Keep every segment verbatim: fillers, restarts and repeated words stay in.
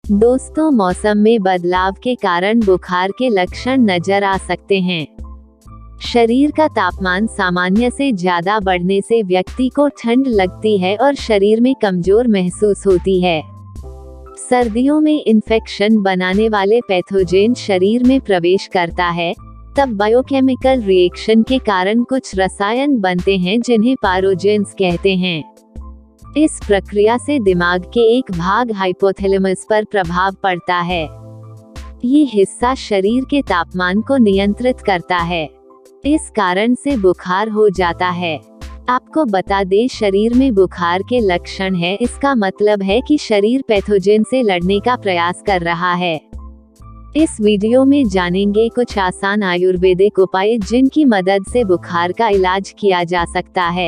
दोस्तों, मौसम में बदलाव के कारण बुखार के लक्षण नजर आ सकते हैं। शरीर का तापमान सामान्य से ज्यादा बढ़ने से व्यक्ति को ठंड लगती है और शरीर में कमजोर महसूस होती है। सर्दियों में इन्फेक्शन बनाने वाले पैथोजेन शरीर में प्रवेश करता है, तब बायोकेमिकल रिएक्शन के कारण कुछ रसायन बनते हैं जिन्हें पैथोजेंस कहते हैं। इस प्रक्रिया से दिमाग के एक भाग हाइपोथैलेमस पर प्रभाव पड़ता है। ये हिस्सा शरीर के तापमान को नियंत्रित करता है। इस कारण से बुखार हो जाता है। आपको बता दें, शरीर में बुखार के लक्षण है, इसका मतलब है कि शरीर पैथोजेन से लड़ने का प्रयास कर रहा है। इस वीडियो में जानेंगे कुछ आसान आयुर्वेदिक उपाय जिनकी मदद से बुखार का इलाज किया जा सकता है।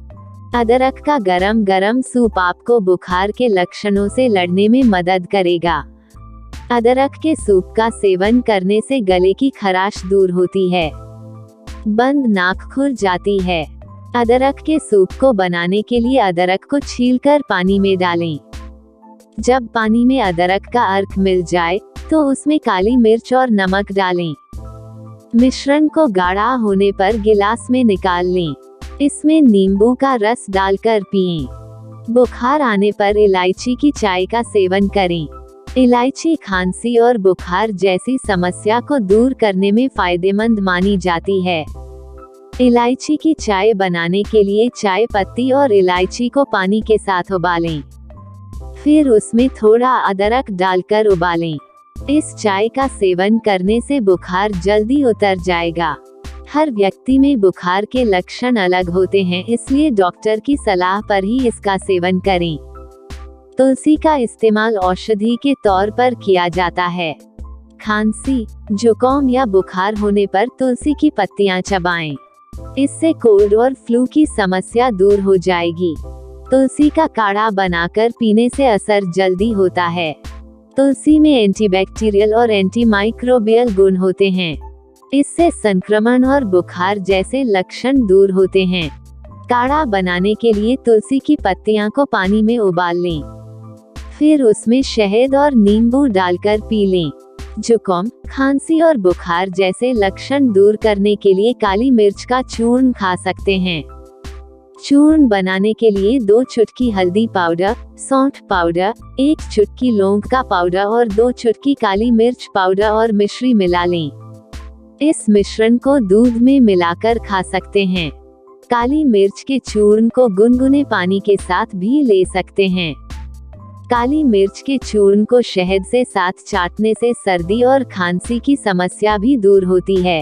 अदरक का गरम गरम सूप आपको बुखार के लक्षणों से लड़ने में मदद करेगा। अदरक के सूप का सेवन करने से गले की खराश दूर होती है, बंद नाक खुल जाती है। अदरक के सूप को बनाने के लिए अदरक को छीलकर पानी में डालें। जब पानी में अदरक का अर्क मिल जाए तो उसमें काली मिर्च और नमक डालें। मिश्रण को गाढ़ा होने पर गिलास में निकाल लें। इसमें नींबू का रस डालकर पिएं। बुखार आने पर इलायची की चाय का सेवन करें। इलायची खांसी और बुखार जैसी समस्या को दूर करने में फायदेमंद मानी जाती है। इलायची की चाय बनाने के लिए चाय पत्ती और इलायची को पानी के साथ उबालें। फिर उसमें थोड़ा अदरक डालकर उबालें। इस चाय का सेवन करने से बुखार जल्दी उतर जाएगा। हर व्यक्ति में बुखार के लक्षण अलग होते हैं, इसलिए डॉक्टर की सलाह पर ही इसका सेवन करें। तुलसी का इस्तेमाल औषधि के तौर पर किया जाता है। खांसी, जुकाम या बुखार होने पर तुलसी की पत्तियां चबाएं। इससे कोल्ड और फ्लू की समस्या दूर हो जाएगी। तुलसी का काढ़ा बनाकर पीने से असर जल्दी होता है। तुलसी में एंटीबैक्टीरियल और एंटीमाइक्रोबियल गुण होते हैं। इससे संक्रमण और बुखार जैसे लक्षण दूर होते हैं। काढ़ा बनाने के लिए तुलसी की पत्तियां को पानी में उबाल लें। फिर उसमें शहद और नींबू डालकर पी लें। जुकाम, खांसी और बुखार जैसे लक्षण दूर करने के लिए काली मिर्च का चूर्ण खा सकते हैं। चूर्ण बनाने के लिए दो चुटकी हल्दी पाउडर, सौंठ पाउडर, एक चुटकी लौंग का पाउडर और दो चुटकी काली मिर्च पाउडर और मिश्री मिला लें। इस मिश्रण को दूध में मिलाकर खा सकते हैं। काली मिर्च के चूर्ण को गुनगुने पानी के साथ भी ले सकते हैं। काली मिर्च के चूर्ण को शहद से साथ चाटने से सर्दी और खांसी की समस्या भी दूर होती है।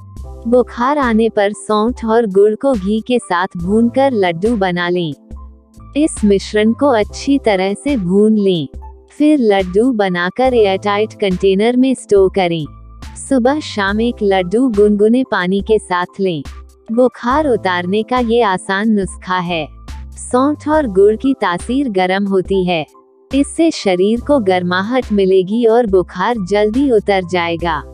बुखार आने पर सौंठ और गुड़ को घी के साथ भूनकर लड्डू बना लें। इस मिश्रण को अच्छी तरह से भून लें। फिर लड्डू बनाकर एयरटाइट कंटेनर में स्टोर करें। सुबह शाम एक लड्डू गुनगुने पानी के साथ लें। बुखार उतारने का ये आसान नुस्खा है। सौंठ और गुड़ की तासीर गर्म होती है। इससे शरीर को गर्माहट मिलेगी और बुखार जल्दी उतर जाएगा।